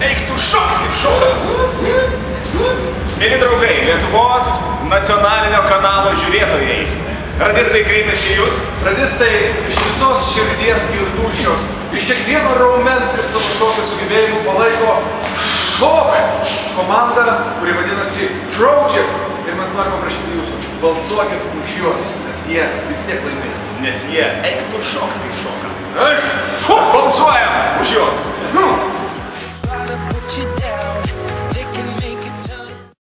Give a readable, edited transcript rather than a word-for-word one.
Eik tu šok, kaip šoka. Mėly draugai, Lietuvos nacionalinio kanalo žiūrėtojai. Radistai kreipiasi į jūs. Radistai iš visos širdies ir dūšios, iš kiekvieno raumens ir savo šokio sugebėjimų palaiko šok komandą, kuri vadinasi Project. Ir mes norime prašyti jūsų, balsuokit už juos, nes jie vis tiek laimės. Nes jie eik tu šok, kaip šoka. Eik šok, balsuojam už juos.